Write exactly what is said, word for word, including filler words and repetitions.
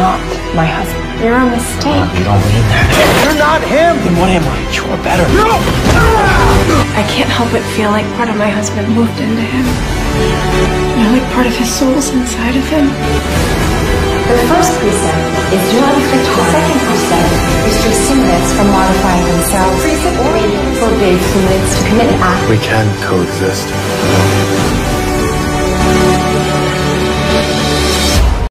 not my husband. You're a mistake. Uh, you don't mean that. You're not him! Then what am I? You're better. No! I can't help but feel like part of my husband moved into him. You know, like part of his soul's inside of him. The first precept is do not inflict harm. The second precept restricts simulants from modifying themselves. Precept three forbids simulants to commit an act. We can coexist.